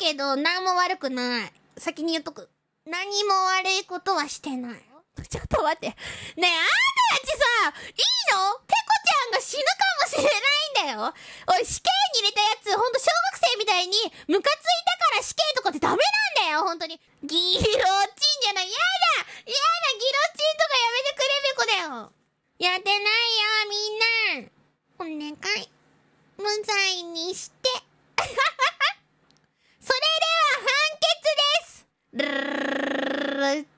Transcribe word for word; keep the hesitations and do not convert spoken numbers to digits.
けど、何も悪くない。先に言っとく。何も悪いことはしてない。ちょっと待って。ねえ、あんたたちさ、いいの？ペコちゃんが死ぬかもしれないんだよ。おい、死刑に入れたやつ、ほんと小学生みたいに、ムカついたから死刑とかってダメなんだよ、ほんとに。ギロチンじゃない。やだやだ、ギロチンとかやめてくれ、ペコだよ。やってないよ、みんな。お願い。無罪にして。それでは判決です。ルルルルルル